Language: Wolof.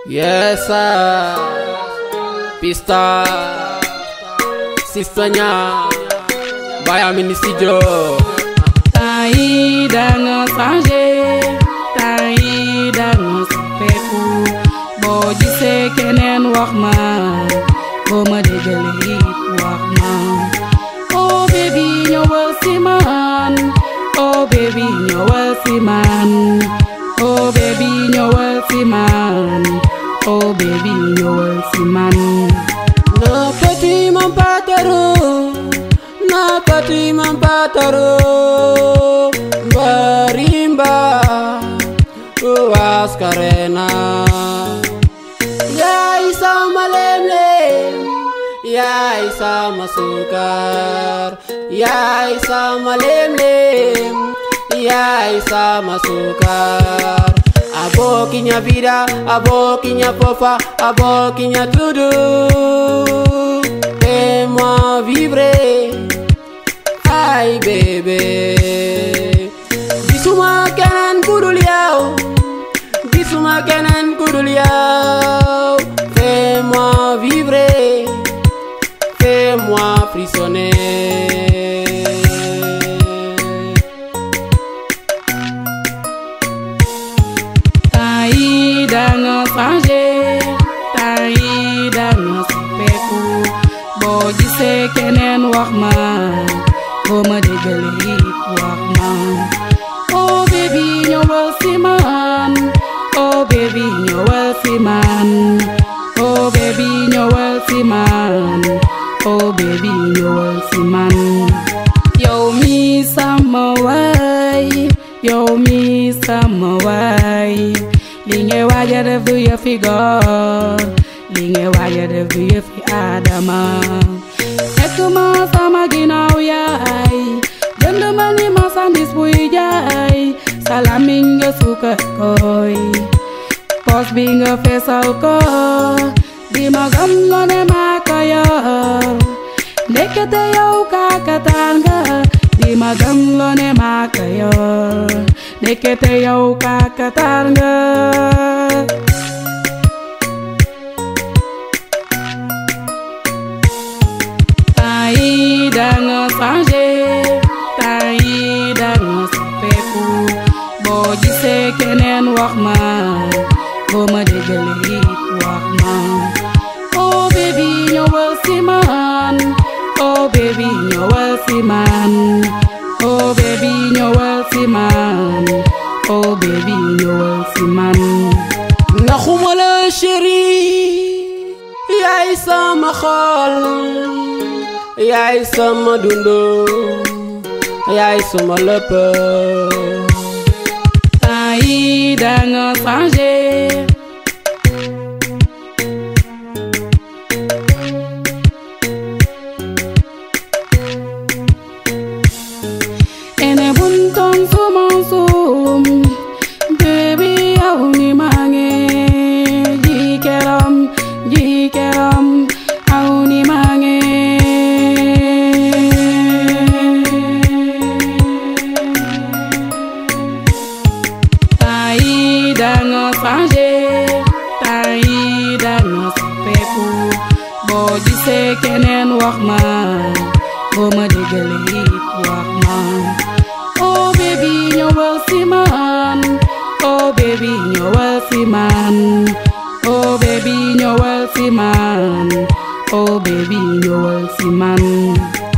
Yes, pista sistanya Bayam ini studio. Tai dan changer, tai dan peku. Boji se kenen wax ma, bo ma dégale wax ma. Oh baby ñëwal si man, oh baby ñëwal si man, oh baby ñëwal si man, oh baby ñëwal si man. Na petit mampataro, na petit mampataro, barimba waskarena. Yai sama lemlem, yai sama sukar, yai sama lemlem, yai sama sukar. Abokinya vida, abokinya pofa, abokinya tudo. Fais-moi vibrer, ay bébé. Gisuma kenen kudul yow, gisuma kenen kudul yow. Fais-moi vibrer, fais-moi frissonner. Tai dan changer, tai dan peku. Boji se kenen wax ma, bo ma dégale wax ma. Oh baby ñëwal si man, oh baby ñëwal si man, oh baby ñëwal si man, oh baby ñëwal si man. Yow mi sama waay, yow mi sama waay. Li ngay waaja def du yëfi góor, li ngay waaja def du yëfi Adama. Fekk ma sama ginnaaw yaay, jënd ma ni marchandise buy jaay. Salami nga suukar koy, pos bi nga feesal ko. Di ma gëm lo ne maa ko yor, ndekete yow kakataan nga. Di ma gëm lo ne maa ko yor, ndekete yow kakataan nga. Tai dan changer, tai dan peku. Boji se kenen wax ma, bo ma dégale wax ma. Oh baby ñëwal si man, oh baby ñëwal si man, oh baby ñëwal si man, oh baby ñëwal si man. Naxuma la chéri, yaay sama xol, yaay sama dundu, yaay sama lépp. Tai dan changer, ene bunton sumon sum. Baby yow ni mange, jikeram jikeram, aw ni mange. Tai dan changer, tai dan peku. Boji se kenen wax ma, bo ma dégale wax ma. Oh baby ñëwal si man, oh baby ñëwal si man, oh baby ñëwal si man, oh baby ñëwal si man.